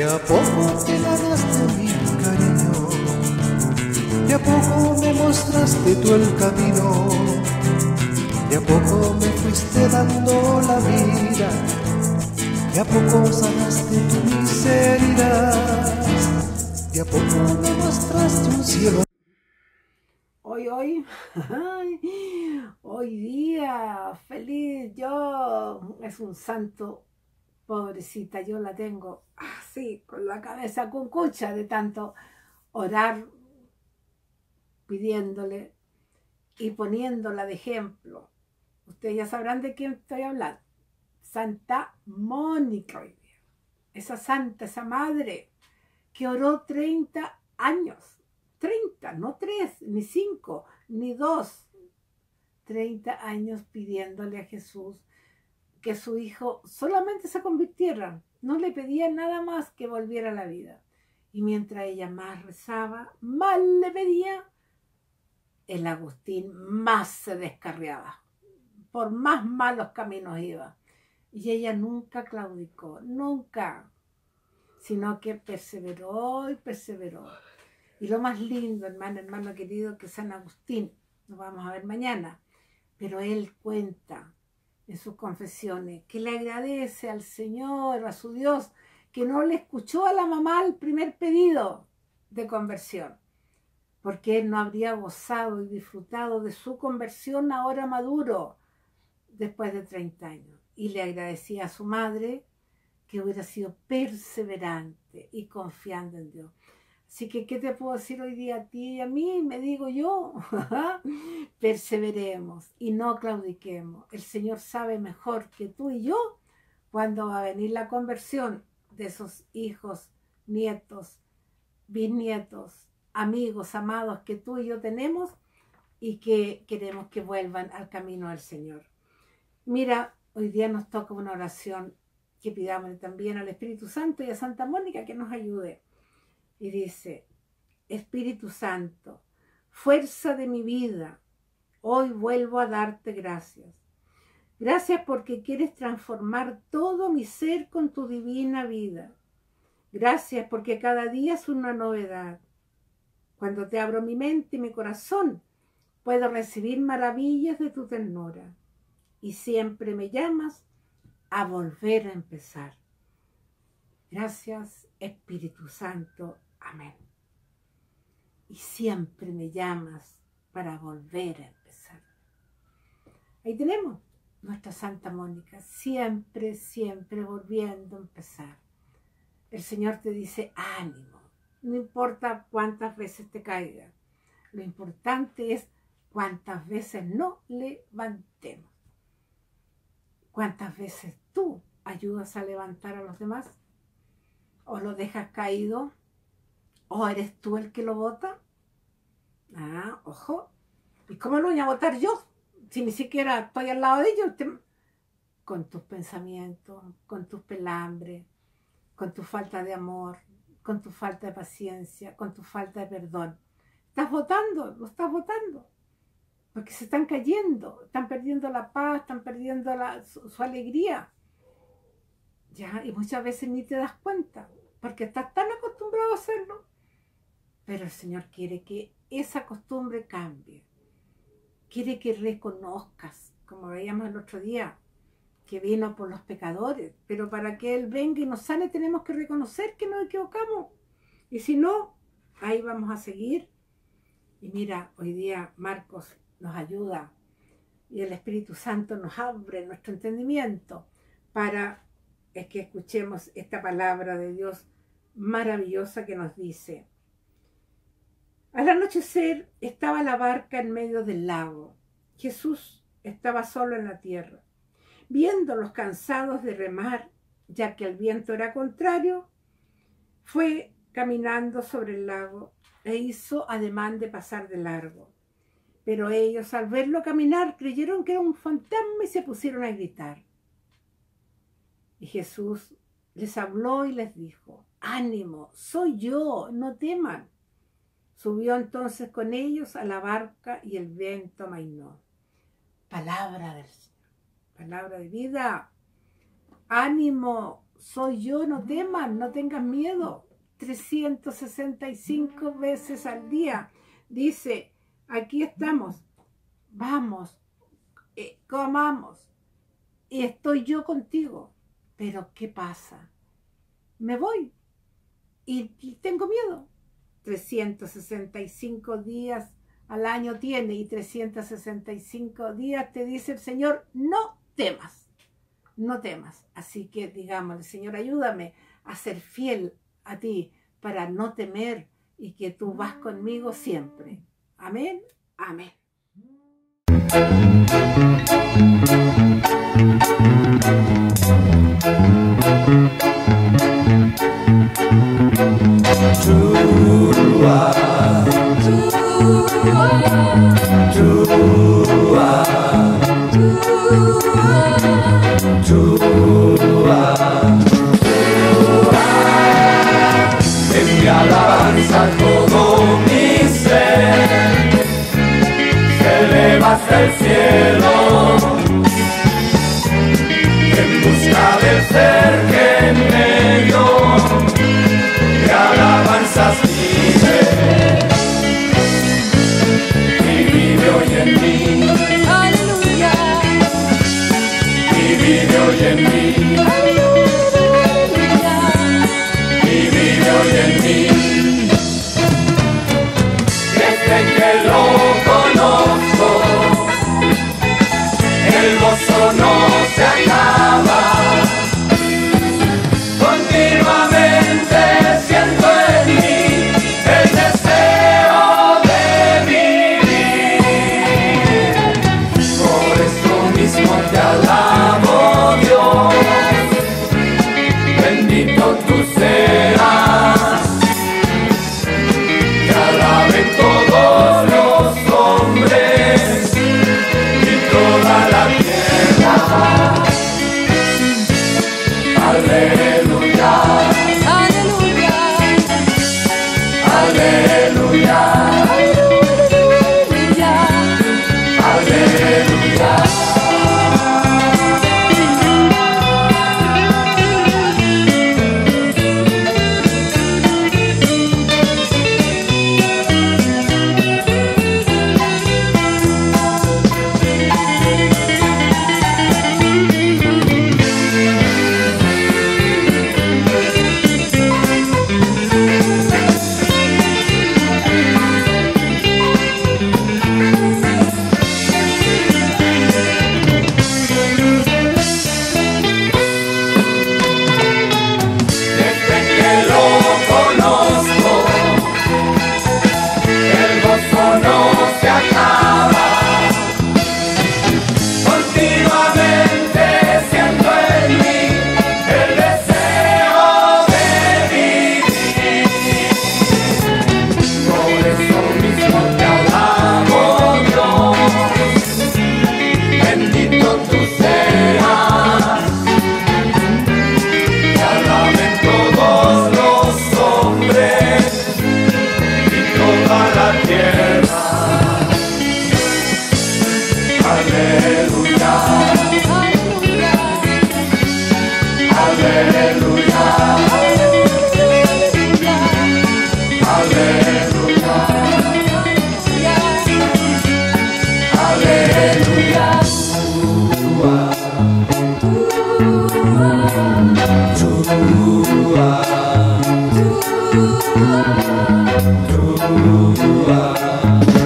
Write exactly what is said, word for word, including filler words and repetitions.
a poco te ganaste mi cariño, de a poco me mostraste tú el camino, de a poco me fuiste dando la vida, de a poco sanaste tu miseria, de a poco me mostraste un cielo. Hoy, hoy, hoy día, feliz, yo, es un santo, pobrecita, yo la tengo así, con la cabeza cucucha de tanto orar, pidiéndole y poniéndola de ejemplo. Ustedes ya sabrán de quién estoy hablando. Santa Mónica hoy día. Esa santa, esa madre que oró treinta años. treinta, no tres, ni cinco, ni dos. treinta años pidiéndole a Jesús que su hijo solamente se convirtiera. No le pedía nada más que volviera a la vida. Y mientras ella más rezaba, más le pedía, el Agustín más se descarriaba. Por más malos caminos iba. Y ella nunca claudicó, nunca. Sino que perseveró y perseveró. Y lo más lindo, hermano, hermano querido, que San Agustín, lo vamos a ver mañana, pero él cuenta en sus confesiones que le agradece al Señor, a su Dios, que no le escuchó a la mamá el primer pedido de conversión, porque él no habría gozado y disfrutado de su conversión ahora maduro, después de treinta años. Y le agradecía a su madre que hubiera sido perseverante y confiando en Dios. Así que, ¿qué te puedo decir hoy día a ti y a mí? Me digo yo, perseveremos y no claudiquemos. El Señor sabe mejor que tú y yo cuándo va a venir la conversión de esos hijos, nietos, bisnietos, amigos, amados que tú y yo tenemos y que queremos que vuelvan al camino del Señor. Mira, hoy día nos toca una oración que pidamos también al Espíritu Santo y a Santa Mónica que nos ayude. Y dice: Espíritu Santo, fuerza de mi vida, hoy vuelvo a darte gracias. Gracias porque quieres transformar todo mi ser con tu divina vida. Gracias porque cada día es una novedad. Cuando te abro mi mente y mi corazón, puedo recibir maravillas de tu ternura. Y siempre me llamas a volver a empezar. Gracias, Espíritu Santo. Amén. Y siempre me llamas para volver a empezar. Ahí tenemos nuestra Santa Mónica, siempre, siempre volviendo a empezar. El Señor te dice: ánimo, no importa cuántas veces te caiga, lo importante es cuántas veces no levantemos. ¿Cuántas veces tú ayudas a levantar a los demás? ¿O lo dejas caído? ¿O eres tú el que lo bota? Ah, ojo. ¿Y cómo lo voy a votar yo? Si ni siquiera estoy al lado de ellos. Te... Con tus pensamientos, con tus pelambres, con tu falta de amor, con tu falta de paciencia, con tu falta de perdón. Estás votando, lo estás votando. Porque se están cayendo, están perdiendo la paz, están perdiendo la, su, su alegría. Ya, y muchas veces ni te das cuenta, porque estás tan acostumbrado a hacerlo. Pero el Señor quiere que esa costumbre cambie. Quiere que reconozcas, como veíamos el otro día, que vino por los pecadores. Pero para que Él venga y nos sane tenemos que reconocer que nos equivocamos. Y si no, ahí vamos a seguir. Y mira, hoy día Marcos nos ayuda y el Espíritu Santo nos abre nuestro entendimiento para es que escuchemos esta palabra de Dios maravillosa que nos dice: al anochecer estaba la barca en medio del lago. Jesús estaba solo en la tierra. Viéndolos cansados de remar, ya que el viento era contrario, fue caminando sobre el lago e hizo ademán de pasar de largo. Pero ellos, al verlo caminar, creyeron que era un fantasma y se pusieron a gritar. Y Jesús les habló y les dijo: ánimo, soy yo, no teman. Subió entonces con ellos a la barca y el viento amainó. Palabra del Señor, palabra de vida. Ánimo, soy yo, no temas, no tengas miedo. trescientas sesenta y cinco veces al día. Dice, aquí estamos, vamos, eh, comamos, y estoy yo contigo. Pero ¿qué pasa? Me voy y, y tengo miedo. trescientos sesenta y cinco días al año tiene, y trescientos sesenta y cinco días te dice el Señor, no temas, no temas. Así que digámosle, Señor, ayúdame a ser fiel a ti para no temer, y que tú vas conmigo siempre. Amén, amén. En mi alabanza todo mi ser se eleva hasta el cielo, en busca del ser que en medio de alabanzas vive, y vive hoy en mí. Aleluya. Y vive hoy en mí. Aleluya. Y vive hoy en mí. Desde que lo conozco, el gozo no se acaba. Continuamente siento en mí el deseo de vivir. Por eso mismo te alabo, Dios. Bendito tú seas. Te alaben todos los hombres y toda la tierra. Aleluya. Aleluya. Aleluya. Aleluya. Aleluya. Tua, tua, tua.